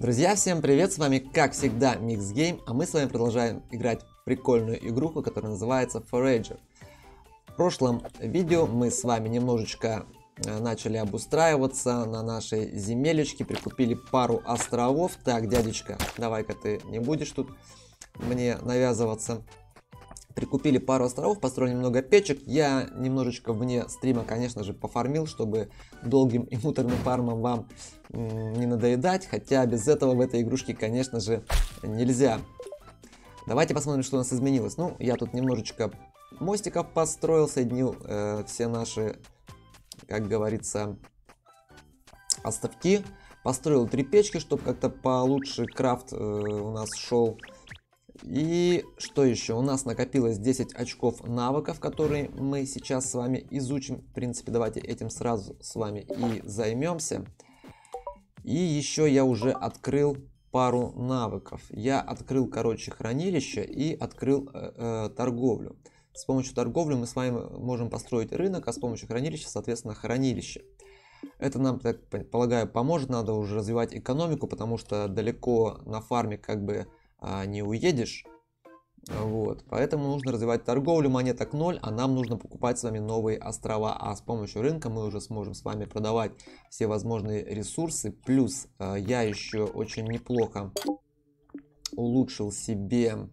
Друзья, всем привет! С вами, как всегда, MixGame, а мы с вами продолжаем играть в прикольную игруху, которая называется Forager. В прошлом видео мы с вами немножечко начали обустраиваться на нашей земелечке, прикупили пару островов. Так, дядечка, давай-ка ты не будешь тут мне навязываться. Прикупили пару островов, построили немного печек. Я немножечко вне стрима, конечно же, пофармил, чтобы долгим и муторным фармом вам не надоедать. Хотя без этого в этой игрушке, конечно же, нельзя. Давайте посмотрим, что у нас изменилось. Ну, я тут немножечко мостиков построил, соединил все наши, как говорится, островки. Построил 3 печки, чтобы как-то получше крафт у нас шел. И что еще? У нас накопилось 10 очков навыков, которые мы сейчас с вами изучим. В принципе, давайте этим сразу с вами и займемся. И еще я уже открыл пару навыков. Я открыл, короче, хранилище и открыл торговлю. С помощью торговли мы с вами можем построить рынок, а с помощью хранилища, соответственно, хранилище. Это нам, так полагаю, поможет. Надо уже развивать экономику, потому что далеко на фарме как бы не уедешь. Вот, поэтому нужно развивать торговлю. Монеток 0, а нам нужно покупать с вами новые острова. А с помощью рынка мы уже сможем с вами продавать все возможные ресурсы. Плюс я еще очень неплохо улучшил себе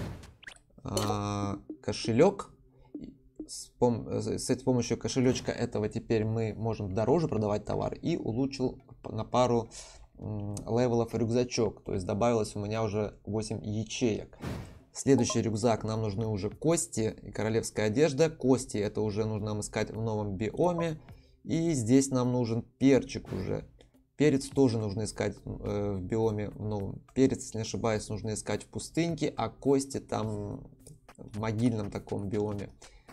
кошелек. С помощью кошелечка этого теперь мы можем дороже продавать товар. И улучшил на пару левелов рюкзачок, то есть добавилось у меня уже 8 ячеек. Следующий рюкзак, нам нужны уже кости и королевская одежда. Кости это уже нужно нам искать в новом биоме. И здесь нам нужен перчик уже. Перец тоже нужно искать в биоме в новом. Перец, если не ошибаюсь, нужно искать в пустыньке, а кости там в могильном таком биоме,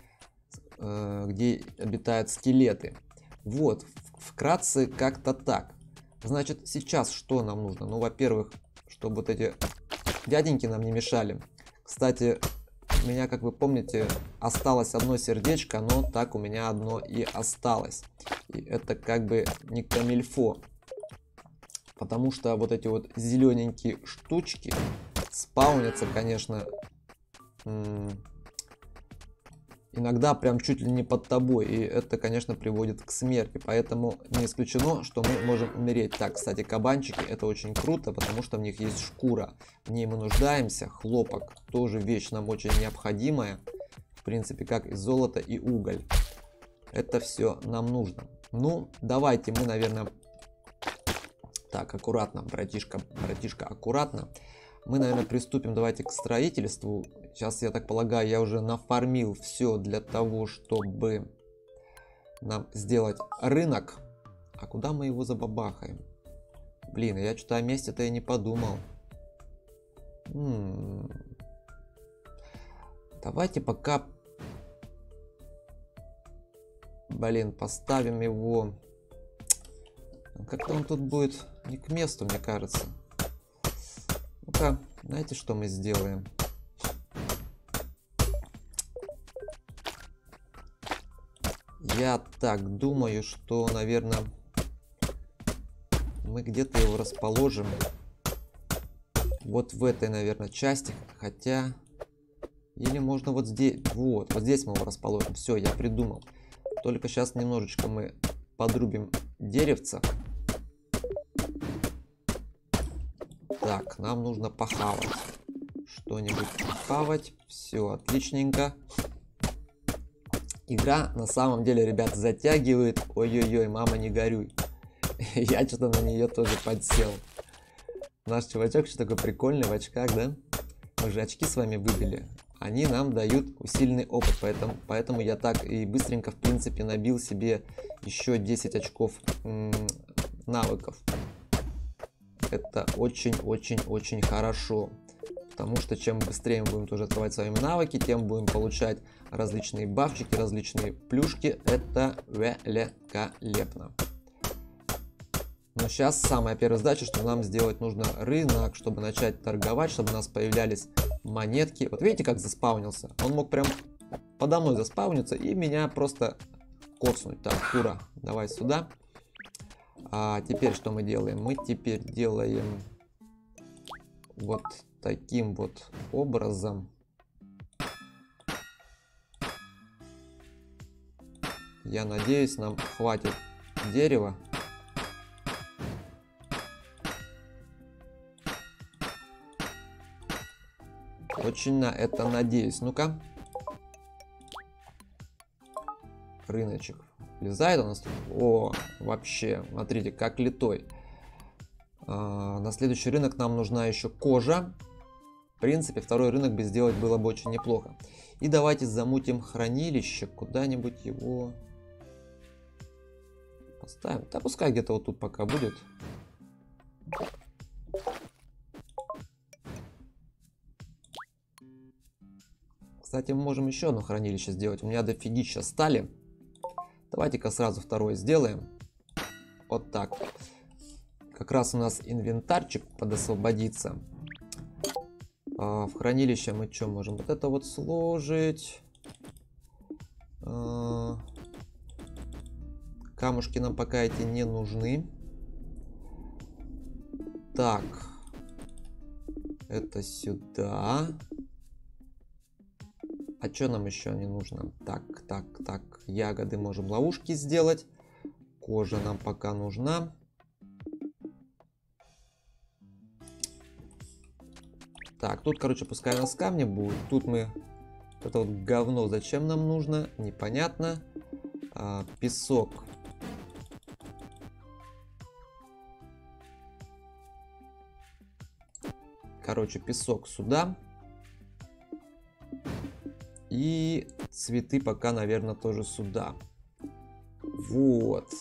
где обитают скелеты. Вот, вкратце как-то так. Значит, сейчас что нам нужно? Ну, во-первых, чтобы вот эти дяденьки нам не мешали. Кстати, у меня, как вы помните, осталось одно сердечко, но так у меня одно и осталось. И это как бы не камильфо. Потому что вот эти вот зелененькие штучки спаунятся, конечно, иногда прям чуть ли не под тобой, и это, конечно, приводит к смерти, поэтому не исключено, что мы можем умереть. Так, кстати, кабанчики это очень круто, потому что в них есть шкура, в ней мы нуждаемся. Хлопок тоже вещь нам очень необходимая, в принципе, как и золото и уголь. Это все нам нужно. Ну, давайте мы, наверное, так, аккуратно, братишка, аккуратно. Мы, наверное, приступим, давайте, к строительству. Сейчас, я так полагаю, я уже нафармил все для того, чтобы нам сделать рынок. А куда мы его забабахаем? Блин, я что-то о месте-то и не подумал. Давайте пока, блин, поставим его. Как-то он тут будет не к месту, мне кажется. Ну-ка, знаете, что мы сделаем? Я так думаю, что, наверное, мы где-то его расположим. Вот в этой, наверное, части. Хотя... Или можно вот здесь. Вот здесь мы его расположим. Все, я придумал. Только сейчас немножечко мы подрубим деревца. Так, нам нужно похавать. Что-нибудь похавать. Все, отличненько. Игра на самом деле, ребят, затягивает. Ой-ой-ой, мама, не горюй. Я что-то на нее тоже подсел. Наш чувачок что такой прикольный в очках, да? Мы же очки с вами выбили. Они нам дают усиленный опыт. Поэтому я так и быстренько, в принципе, набил себе еще 10 очков навыков. Это очень-очень-очень хорошо. Потому что чем быстрее мы будем тоже открывать свои навыки, тем будем получать различные бафчики, различные плюшки. Это великолепно. Но сейчас самая первая задача, что нам сделать нужно рынок, чтобы начать торговать, чтобы у нас появлялись монетки. Вот видите, как заспаунился? Он мог прям подо мной заспауниться и меня просто коцнуть. Так, кура, давай сюда. А теперь что мы делаем? Мы теперь делаем вот таким вот образом. Я надеюсь, нам хватит дерева. Очень на это надеюсь. Ну-ка. Рыночек. Влезает у нас тут? О, вообще, смотрите, как литой. На следующий рынок нам нужна еще кожа. В принципе, второй рынок бы сделать было бы очень неплохо. И давайте замутим хранилище. Куда-нибудь его поставим. Да пускай где-то вот тут пока будет. Кстати, мы можем еще одно хранилище сделать. У меня дофигища стали. Давайте-ка сразу второе сделаем. Вот так. Как раз у нас инвентарчик подосвободится. В хранилище мы что можем? Вот это вот сложить. Камушки нам пока эти не нужны. Так. Это сюда. А что нам еще не нужно? Так. Ягоды можем ловушки сделать. Кожа нам пока нужна. Так, тут, короче, пускай у нас камни будут. Тут мы... Это вот говно зачем нам нужно? Непонятно. Песок. Короче, песок сюда. И цветы пока, наверное, тоже сюда. Вот.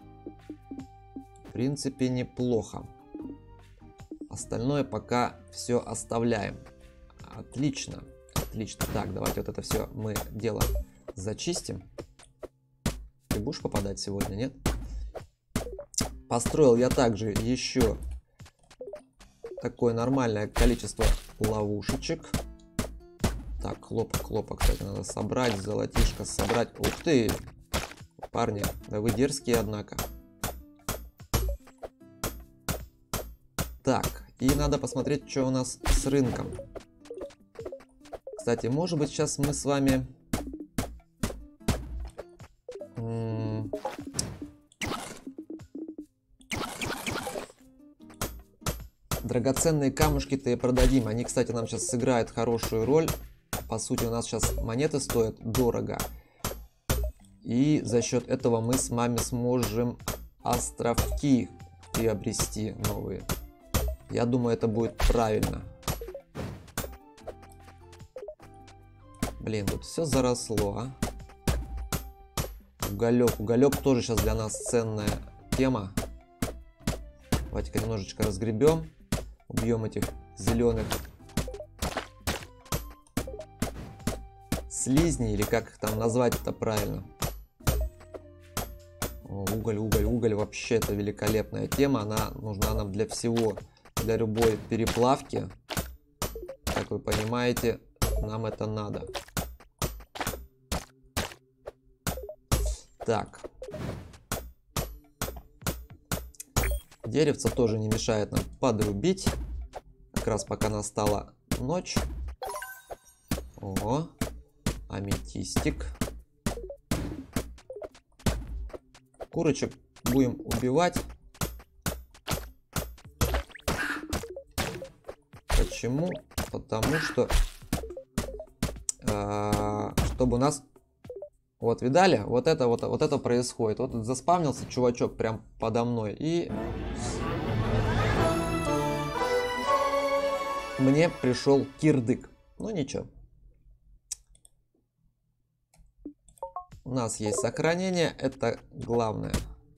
В принципе, неплохо. Остальное пока все оставляем. Отлично. Отлично. Так, давайте вот это все мы дело зачистим. Ты будешь попадать сегодня, нет? Построил я также еще такое нормальное количество ловушечек. Так, хлопок, кстати, надо собрать, золотишко собрать. Ух ты! Парни, да вы дерзкие, однако. Так, и надо посмотреть, что у нас с рынком. Кстати, может быть, сейчас мы с вами... Драгоценные камушки-то и продадим. Они, кстати, нам сейчас сыграют хорошую роль. По сути, у нас сейчас монеты стоят дорого. И за счет этого мы с вами сможем островки приобрести новые. Я думаю, это будет правильно. Блин, тут все заросло, а. Уголек. Уголек тоже сейчас для нас ценная тема. Давайте-ка немножечко разгребем. Убьем этих зеленых слизней, или как их там назвать-то правильно. О, уголь. Вообще это великолепная тема. Она нужна нам для всего. Для любой переплавки. Как вы понимаете, нам это надо. Так. Деревца тоже не мешает нам подрубить. Как раз пока настала ночь. О, аметистик. Курочек будем убивать. Почему? Потому что чтобы у нас... Вот, видали? Вот это происходит. Вот заспавнился чувачок прям подо мной. И мне пришел кирдык. Ну ничего. У нас есть сохранение. Это главное.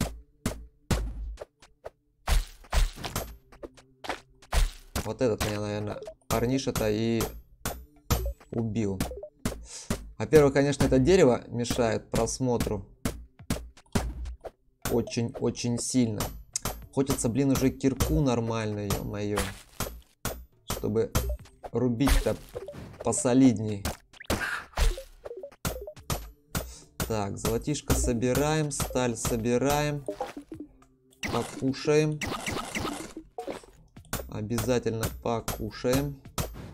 Вот этот меня, наверное, парниша-то и убил. Во-первых, конечно, это дерево мешает просмотру очень-очень сильно. Хочется, блин, уже кирку нормально, ё-моё, чтобы рубить-то посолидней. Так, золотишко собираем, сталь собираем, покушаем. Обязательно покушаем.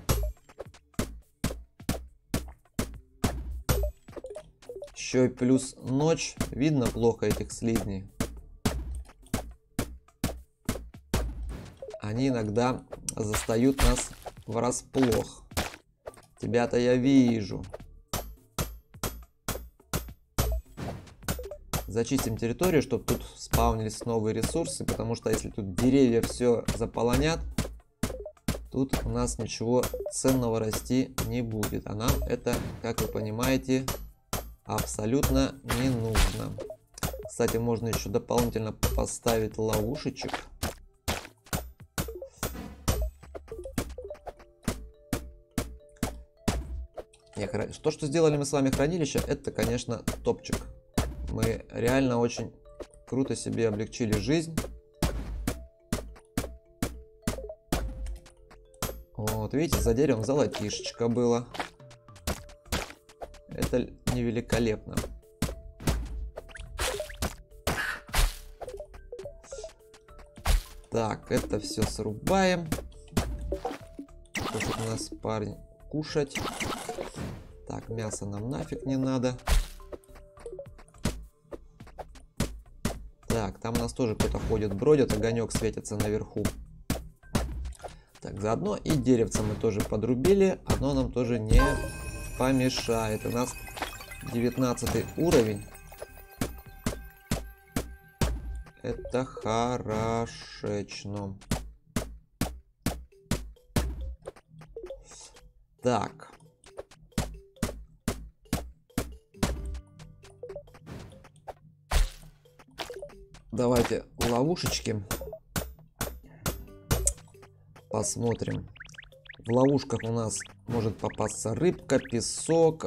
Еще и плюс ночь. Видно плохо этих слизней. Они иногда застают нас врасплох. Тебя-то я вижу. Зачистим территорию, чтобы тут спаунились новые ресурсы, потому что если тут деревья все заполонят, тут у нас ничего ценного расти не будет. А нам это, как вы понимаете, абсолютно не нужно. Кстати, можно еще дополнительно поставить ловушечек. То, что сделали мы с вами хранилище, это, конечно, топчик. Мы реально очень круто себе облегчили жизнь. Вот, видите, за деревом золотишечко было. Это не великолепно. Так, это все срубаем. Тут у нас парень кушать. Так, мясо нам нафиг не надо. Так, там у нас тоже кто-то ходит, бродит, огонек светится наверху. Так, заодно и деревца мы тоже подрубили. Оно нам тоже не помешает. У нас 19 уровень. Это хорошечно. Так. Давайте ловушечки посмотрим. В ловушках у нас может попасться рыбка, песок,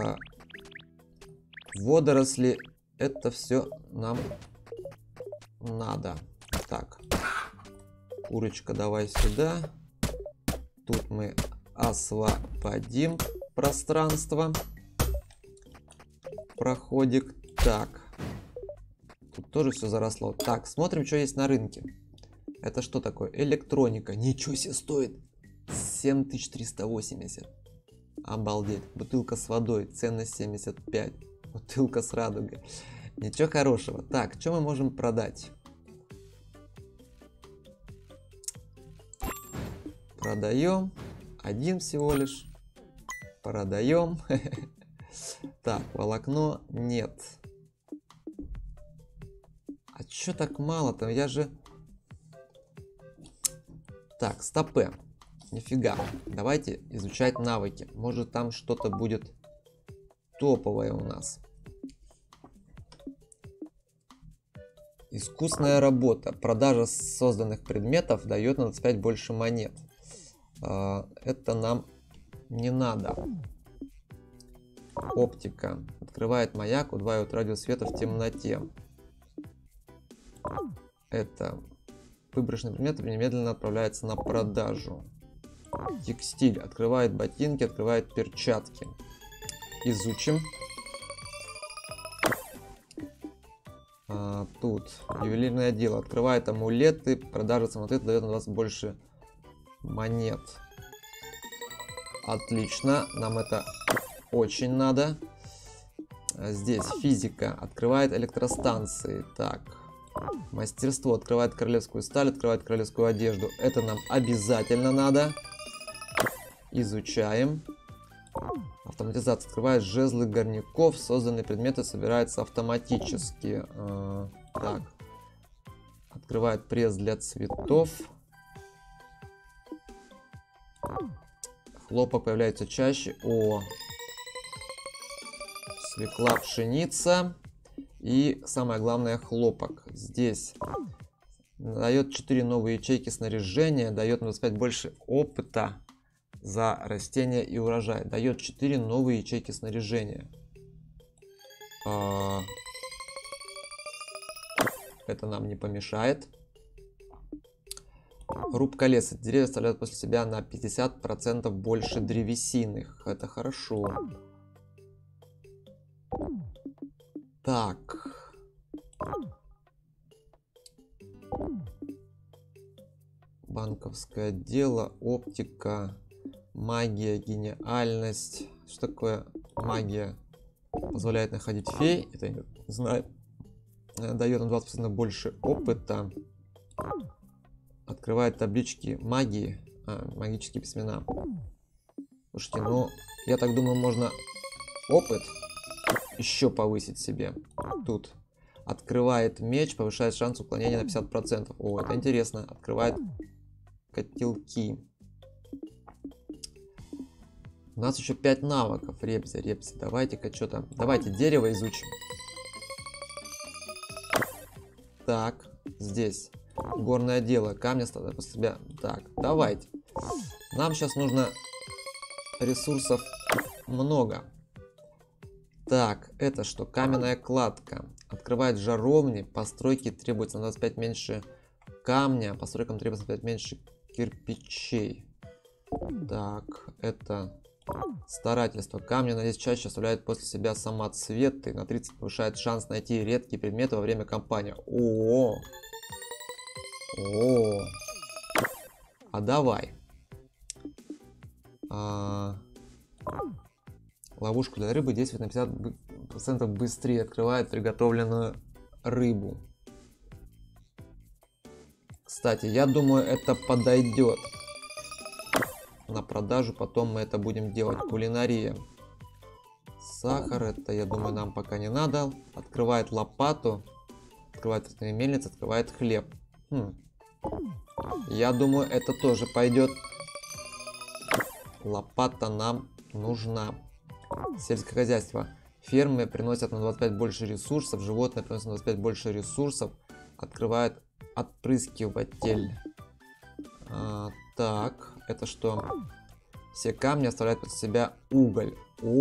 водоросли. Это все нам надо. Так, курочка, давай сюда. Тут мы освободим пространство. Проходик. Так. Тут тоже все заросло. Так, смотрим, что есть на рынке. Это что такое? Электроника. Ничего себе стоит. 7380. Обалдеть. Бутылка с водой. Ценность 75. Бутылка с радугой. Ничего хорошего. Так, что мы можем продать? Продаем. Один всего лишь. Продаем. Так, волокно нет. А чё так мало-то? Я же... Так, стопы. Нифига. Давайте изучать навыки. Может, там что-то будет топовое у нас. Искусная работа. Продажа созданных предметов дает на 25 больше монет. Это нам не надо. Оптика. Открывает маяк, удваивает радиус света в темноте. Это выброшенный предмет немедленно отправляется на продажу. Текстиль. Открывает ботинки, открывает перчатки. Изучим. Тут ювелирное дело. Открывает амулеты, продажа самоцветов дает на 20 больше монет. Отлично, нам это очень надо. Здесь физика. Открывает электростанции. Так. Мастерство. Открывает королевскую сталь, открывает королевскую одежду. Это нам обязательно надо. Изучаем. Автоматизация. Открывает жезлы горняков. Созданные предметы собираются автоматически. Так. Открывает пресс для цветов. Хлопок появляется чаще. О! Свекла, пшеница. И самое главное, хлопок. Здесь дает 4 новые ячейки снаряжения. Дает на 25 больше опыта за растения и урожай. Дает 4 новые ячейки снаряжения. Это нам не помешает. Рубка леса. Деревья оставляют после себя на 50% больше древесины. Это хорошо. Так. Банковское дело, оптика, магия, гениальность. Что такое магия? Позволяет находить фей. Это я не знаю. Дает нам 20% больше опыта. Открывает таблички магии. Магические письмена. Слушайте, ну, я так думаю, можно опыт еще повысить себе. Тут. Открывает меч, повышает шанс уклонения на 50%. О, это интересно. Открывает котелки. У нас еще 5 навыков. Ребзи. Давайте-ка что там. Давайте дерево изучим. Так, здесь. Горное дело. Камни ставят после себя. Так, давайте. Нам сейчас нужно ресурсов много. Так, это что? Каменная кладка. Открывает жаровни. Постройки требуется на 25 меньше камня. Постройкам требуется 25 меньше кирпичей. Так, это старательство. Камни на 10 чаще оставляют после себя самоцветы. На 30 повышает шанс найти редкие предметы во время кампании. О, а давай. Ловушку для рыбы действует на 50% быстрее. Открывает приготовленную рыбу. Кстати, я думаю, это подойдет на продажу. Потом мы это будем делать. Кулинария. Сахар. Это, я думаю, нам пока не надо. Открывает лопату. Открывает мельницу. Открывает хлеб. Я думаю, это тоже пойдет. Лопата нам нужна. Сельское хозяйство. Фермы приносят на 25 больше ресурсов. Животные приносят на 25 больше ресурсов. Открывает отпрыскиватель. Так, это что? Все камни оставляют под себя уголь.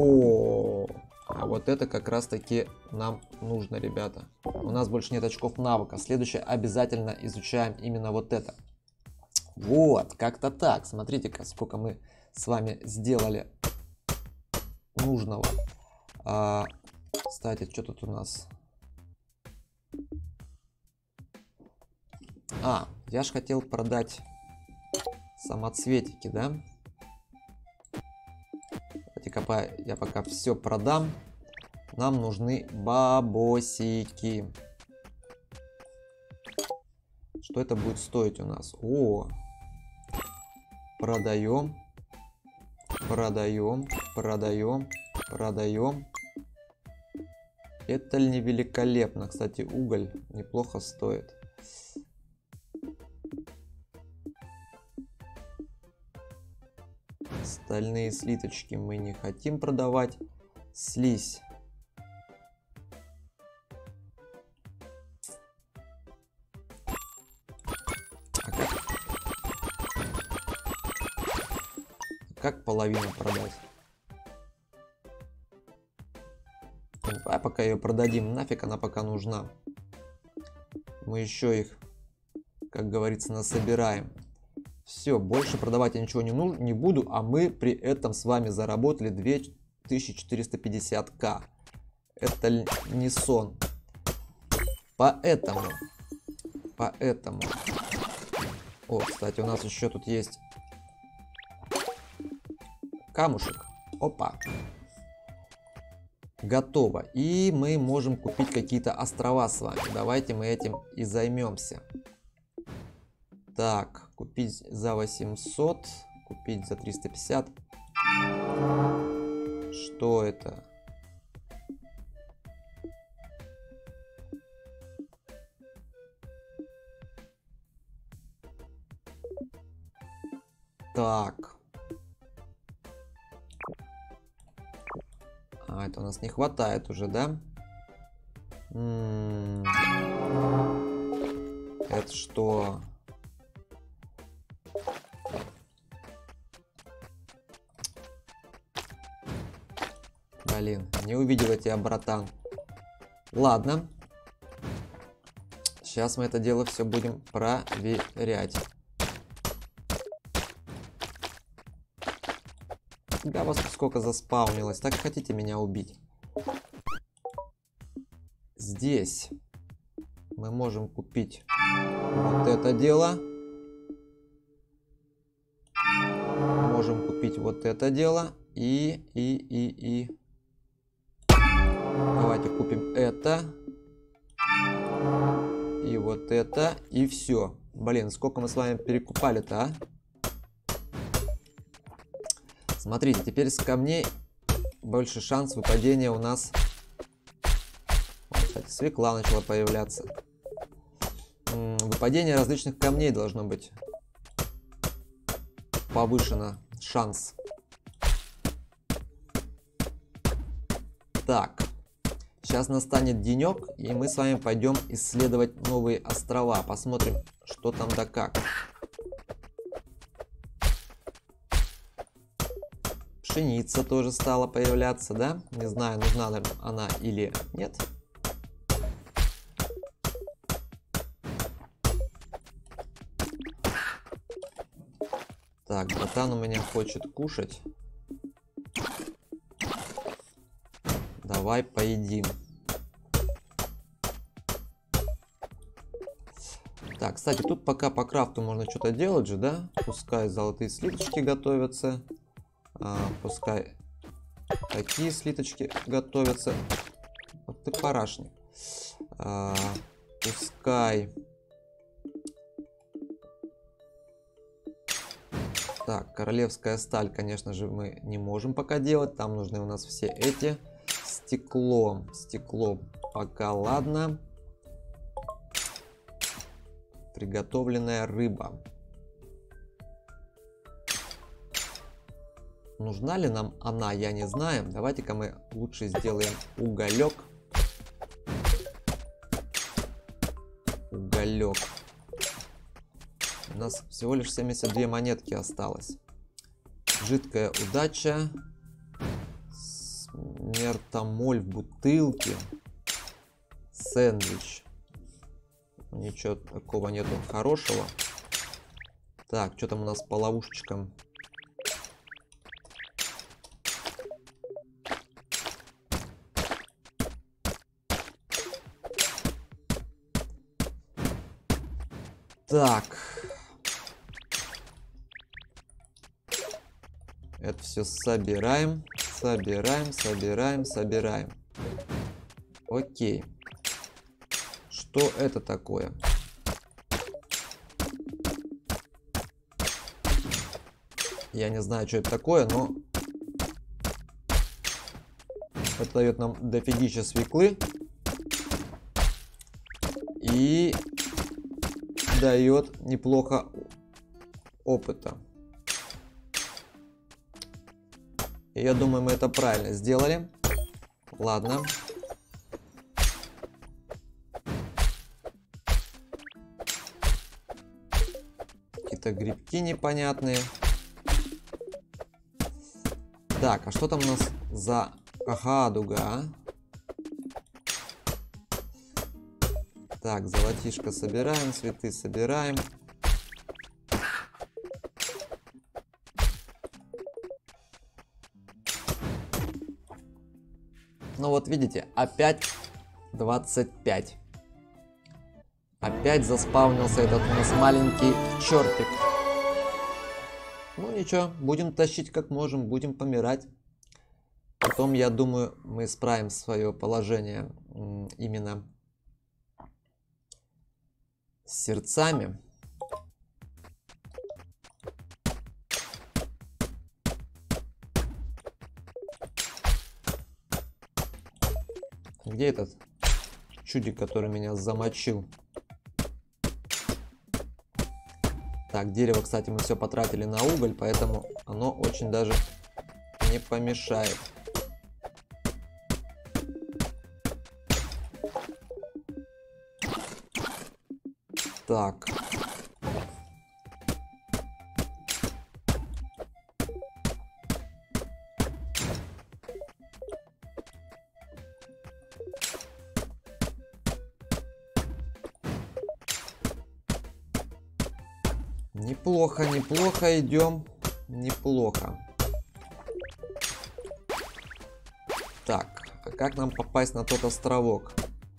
А вот это как раз таки нам нужно, ребята. У нас больше нет очков навыка. Следующее обязательно изучаем именно вот это. Вот, как-то так. Смотрите-ка, сколько мы с вами сделали нужного. Кстати, что тут у нас? Я же хотел продать самоцветики, да? Давайте-ка я пока все продам. Нам нужны бабосики. Что это будет стоить у нас? Продаем. Это не великолепно. Кстати, уголь неплохо стоит. Стальные слиточки мы не хотим продавать. Слизь. Как половину продать? А пока ее продадим, нафиг она пока нужна. Мы еще их, как говорится, насобираем. Все, больше продавать я ничего не буду, а мы при этом с вами заработали 2450к. Это не сон. Поэтому. О, кстати, у нас еще тут есть камушек. Опа. Готово. И мы можем купить какие-то острова с вами. Давайте мы этим и займемся. Так, купить за 800, купить за 350. Что это? Так. Это у нас не хватает уже, да? Это что? Блин, не увидел я тебя, братан. Ладно. Сейчас мы это дело все будем проверять. Да, вас сколько заспаунилось. Так хотите меня убить? Здесь мы можем купить вот это дело. купить вот это дело. И. Давайте купим это. И вот это. И все. Блин, сколько мы с вами перекупали-то, а? Смотрите, теперь с камней больше шанс выпадения у нас. Вот, кстати, свекла начала появляться. Выпадение различных камней должно быть повышено. Шанс. Так. Сейчас настанет денек, и мы с вами пойдем исследовать новые острова. Посмотрим, что там да как. Пшеница тоже стала появляться, да? Не знаю, нужна нам она или нет. Так, ботан у меня хочет кушать. Давай поедим. Так, кстати, тут пока по крафту можно что-то делать же, да? Пускай золотые слиточки готовятся. Пускай такие слиточки готовятся. Вот ты парашник. Пускай. Так, королевская сталь, конечно же, мы не можем пока делать. Там нужны у нас все эти. Стекло. Стекло пока ладно. Приготовленная рыба. Нужна ли нам она, я не знаю. Давайте-ка мы лучше сделаем уголек. Уголек. У нас всего лишь 72 монетки осталось. Жидкая удача. Смертомоль в бутылке. Сэндвич. Ничего такого нету хорошего. Так, что там у нас по ловушечкам? Так. Это все собираем. Собираем. Окей. Что это такое? Я не знаю, что это такое, но это дает нам дофигища свеклы. И дает неплохо опыта. И я думаю, мы это правильно сделали. Ладно. Какие-то грибки непонятные. Так, а что там у нас за гадуга, а? Так, золотишко собираем, цветы собираем. Ну вот видите, опять 25. Опять заспавнился этот у нас маленький чертик. Ну ничего, будем тащить как можем, будем помирать. Потом, я думаю, мы исправим свое положение именно с сердцами. Где этот чудик, который меня замочил? Так, дерево, кстати, мы все потратили на уголь, поэтому оно очень даже не помешает. Так. Неплохо, неплохо идем. Неплохо. Так, а как нам попасть на тот островок?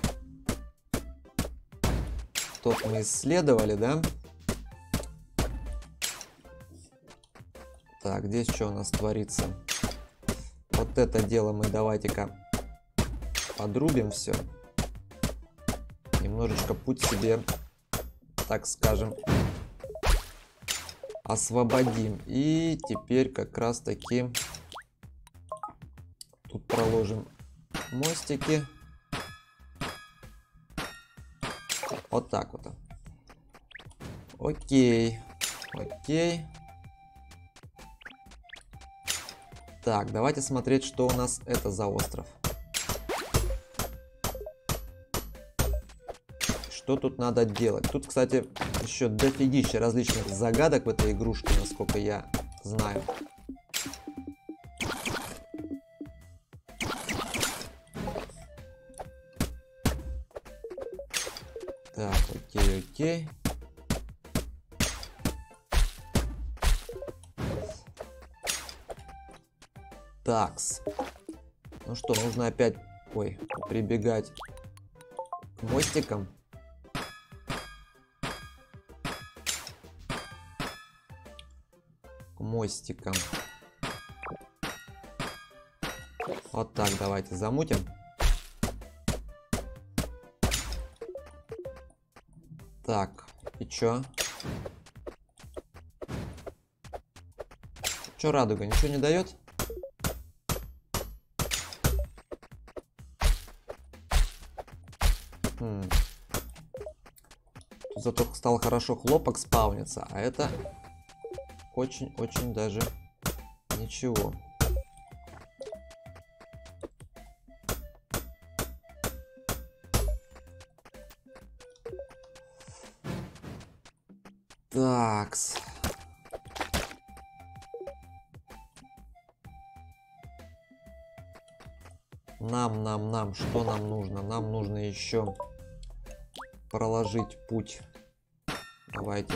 Тот мы исследовали, да? Так, здесь что у нас творится? Вот это дело мы давайте-ка подрубим все. Немножечко путь себе, так скажем, освободим. И теперь как раз таки тут проложим мостики. Вот так вот. Окей. Окей. Так, давайте смотреть, что у нас это за остров. Что тут надо делать? Тут, кстати, еще дофигища различных загадок в этой игрушке, насколько я знаю. Так, окей, окей. Такс. Ну что, нужно опять, прибегать к мостикам. К мостикам. Вот так давайте замутим. Так, и чё? Чё радуга? Ничего не дает? Зато стал хорошо хлопок спауниться, а это очень-очень даже ничего. Такс. Нам, что нам нужно? Нам нужно еще проложить путь. Давайте.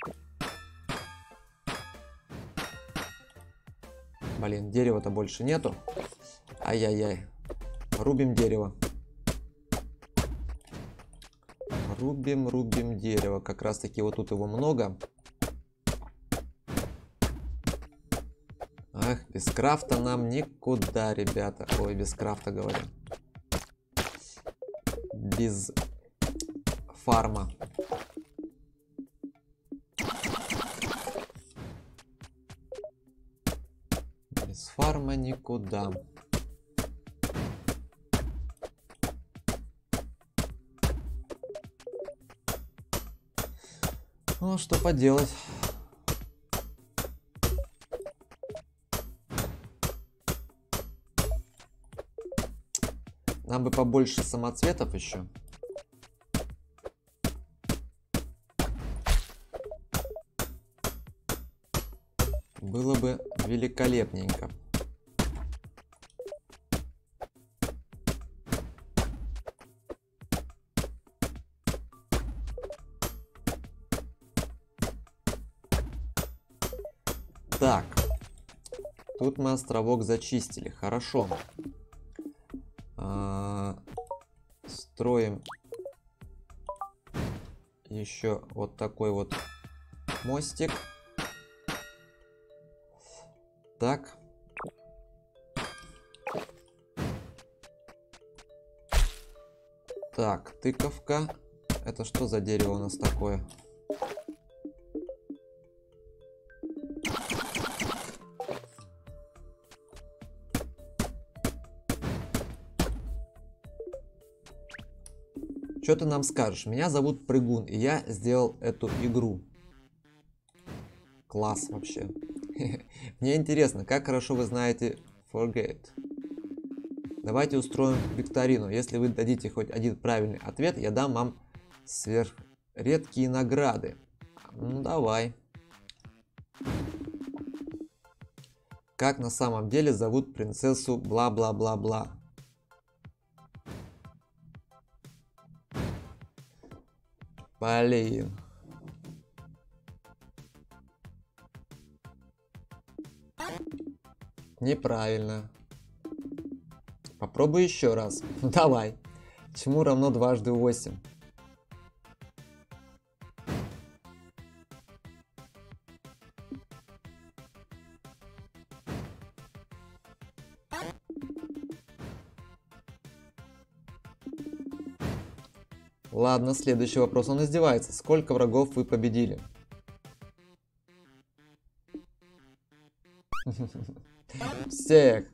Блин, дерева-то больше нету. Ай-яй-яй. Рубим дерево. Рубим дерево. Как раз таки вот тут его много. Ах, без крафта нам никуда, ребята. Ой, без крафта говорю. Без фарма. Без фарма никуда. Ну, что поделать. Нам бы побольше самоцветов еще. Было бы великолепненько. Так. Тут мы островок зачистили. Хорошо. Строим еще вот такой вот мостик. Так. Так, тыковка. Это что за дерево у нас такое? Что ты нам скажешь? Меня зовут Прыгун, и я сделал эту игру. Класс вообще. Мне интересно, как хорошо вы знаете Forget. Давайте устроим викторину. Если вы дадите хоть один правильный ответ, я дам вам сверхредкие награды. Ну давай. Как на самом деле зовут принцессу бла-бла-бла-бла? Блин. Неправильно. Попробуй еще раз. Ну давай. Чему равно дважды 8? Ладно, следующий вопрос. Он издевается. Сколько врагов вы победили? Всех.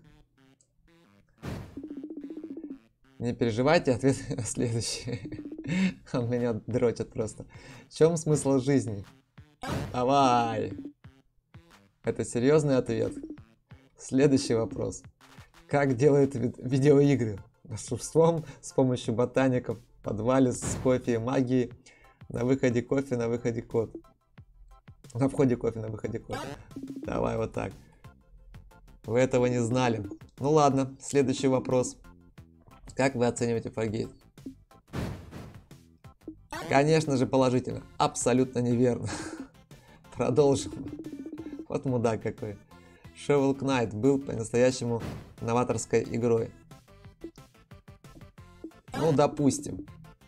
Не переживайте, ответ следующий. Он меня дрочит просто. В чем смысл жизни? Давай. Это серьезный ответ. Следующий вопрос. Как делают видеоигры? Волшебством, с помощью ботаников, в подвале с кофе и магией. На выходе кофе, на выходе кот. На входе кофе, на выходе кот. Давай вот так. Вы этого не знали. Ну ладно, следующий вопрос. Как вы оцениваете Fargate? Конечно же положительно. Абсолютно неверно. Продолжим. Вот мудак какой. Shovel Knight был по-настоящему новаторской игрой. Ну, допустим.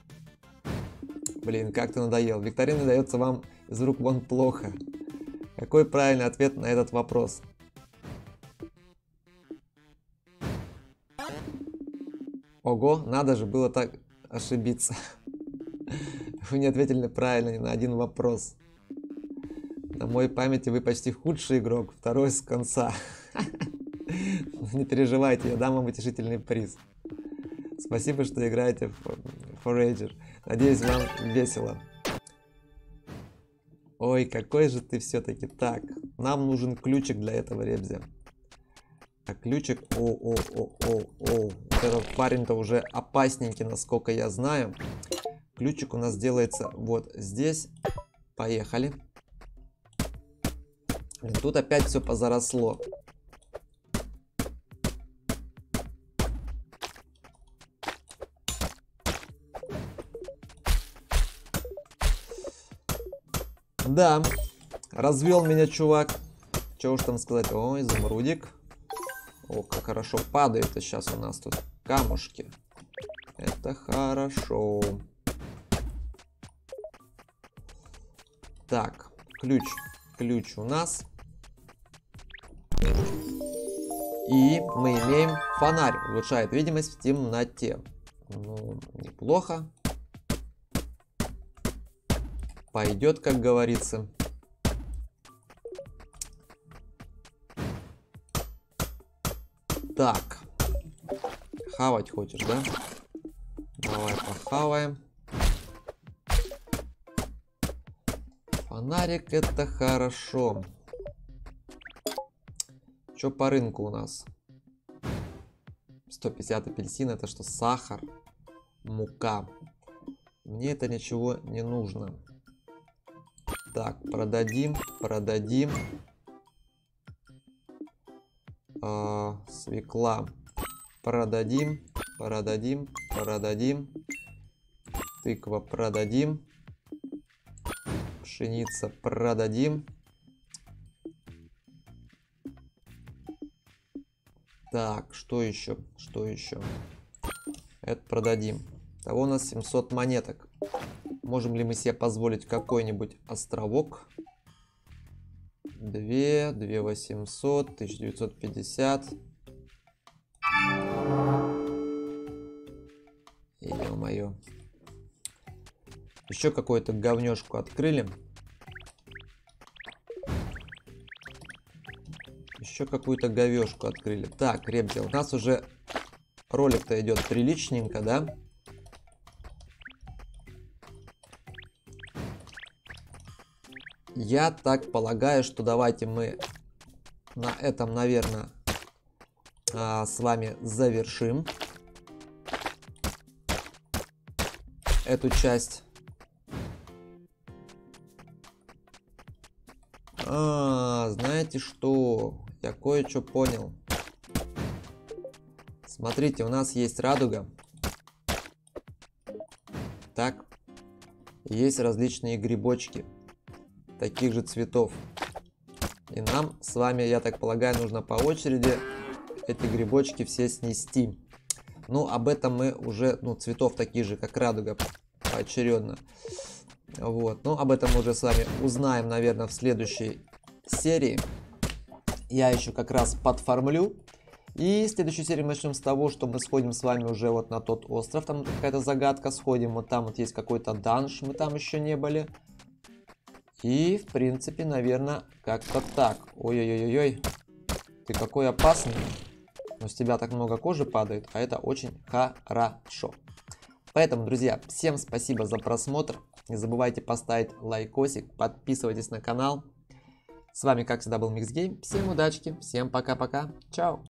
Блин, как ты надоел. Викторина дается вам из рук вон плохо. Какой правильный ответ на этот вопрос? Ого, надо же было так ошибиться. Вы не ответили правильно ни на один вопрос. На моей памяти вы почти худший игрок, второй с конца. Не переживайте, я дам вам утешительный приз. Спасибо, что играете в Forager. Надеюсь, вам весело. Ой, какой же ты все-таки. Так, нам нужен ключик для этого ребзя. А ключик... О. Вот этот парень-то уже опасненький, насколько я знаю. Ключик у нас делается вот здесь. Поехали. Блин, тут опять все позаросло. Да, развел меня чувак. Чего уж там сказать. Ой, изумрудик. О, как хорошо падает сейчас у нас тут камушки. Это хорошо. Так, ключ у нас. И мы имеем фонарь. Улучшает видимость в темноте. Ну, неплохо. Пойдет, как говорится. Так. Хавать хочешь, да? Давай похаваем. Фонарик это хорошо. Что по рынку у нас? 150 апельсин. Это что, сахар? Мука. Мне это ничего не нужно. Так, продадим. Свекла. Продадим. Тыква продадим. Пшеница продадим. Так, что еще? Это продадим. Того у нас 700 монеток. Можем ли мы себе позволить какой-нибудь островок? 2800, 1950. Ё-моё. Еще какую-то говнёшку открыли. Еще какую-то говёшку открыли. Так, ребята, у нас уже ролик-то идет приличненько, да? Я так полагаю, что давайте мы на этом, наверное, с вами завершим эту часть. Знаете что? Я кое-что понял. Смотрите, у нас есть радуга. Так. Есть различные грибочки. Таких же цветов. И нам с вами, я так полагаю, нужно по очереди эти грибочки все снести. Ну, об этом мы уже, цветов таких же, как радуга, поочередно. Вот, об этом мы уже с вами узнаем, наверное, в следующей серии. Я еще как раз подформлю И следующую серию мы начнем с того, что мы сходим с вами уже вот на тот остров. Там какая-то загадка. Сходим, вот там вот есть какой-то данж. Мы там еще не были. И, в принципе, наверное, как-то так. Ой-ой-ой-ой. Ты какой опасный. Но с тебя так много кожи падает, а это очень хорошо. Поэтому, друзья, всем спасибо за просмотр. Не забывайте поставить лайкосик, подписывайтесь на канал. С вами, как всегда, был Mixed Game. Всем удачки, всем пока-пока. Чао.